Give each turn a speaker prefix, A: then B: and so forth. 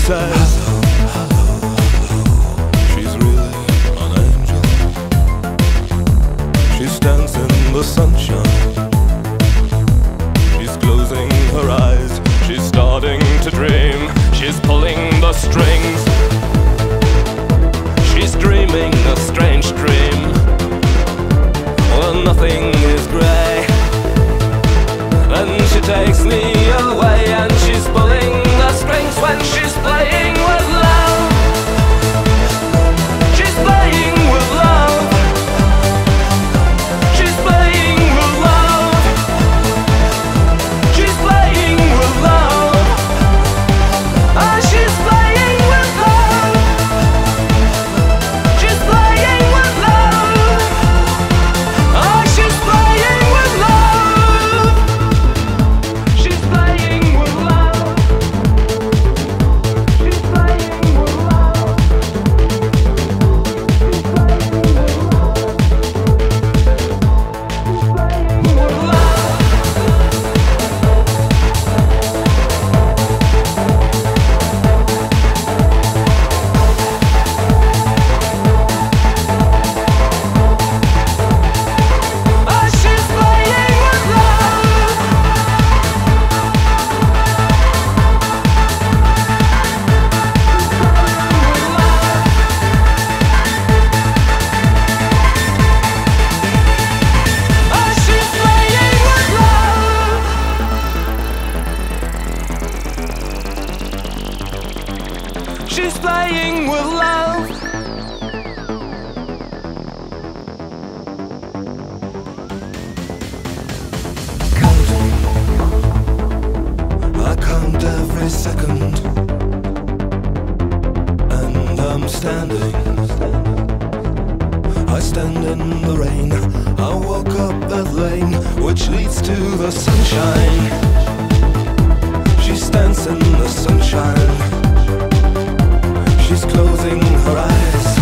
A: says, she's really an angel. She stands in the sunshine. She's closing her eyes. She's starting to dream. She's pulling the strings. She's dreaming a strange dream where nothing is grey. And she takes me away, and she's pulling the strings when she's playing with love. She's playing with love. She's playing with love. She's playing with love. Ah, she's playing with love. She's playing with love. Ah, she's playing with love. She's playing with love. She's playing with love. She's playing with love. She's playing with love. Ah, she's playing with love. Ah, she's playing with love. She's playing with love. Counting, I count every second, and I'm standing. I stand in the rain. I walk up that lane which leads to the sunshine. She stands in the sunshine. She's closing her eyes.